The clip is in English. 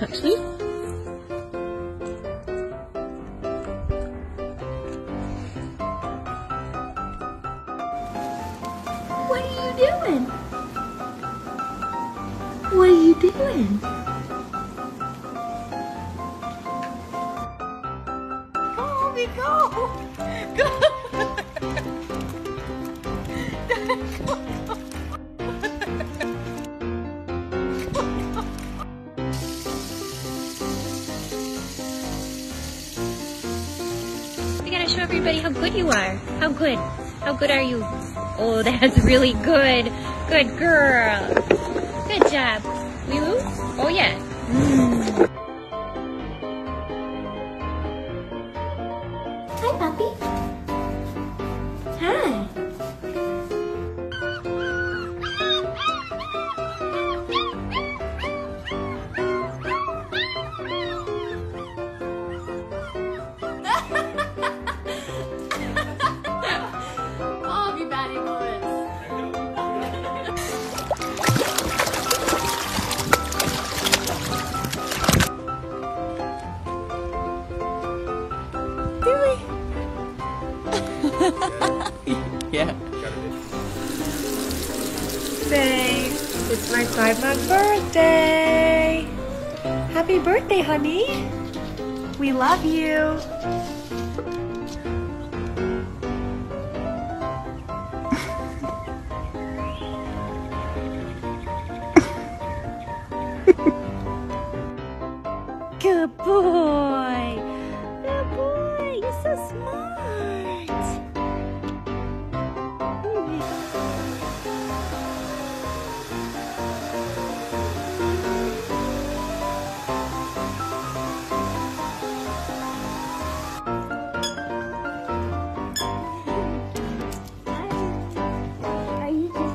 actually. What are you doing? What are you doing? Bobby, go! Go! You gotta show everybody how good you are. How good? How good are you? Oh, that's really good. Good girl. Good job. Lulu? Oh, yeah. Hi, puppy. Hi. Bobby Batty Boys. Yeah. Thanks. It's my 5-month birthday. Happy birthday, honey. We love you. Good boy. Good boy. You're so smart. Are you just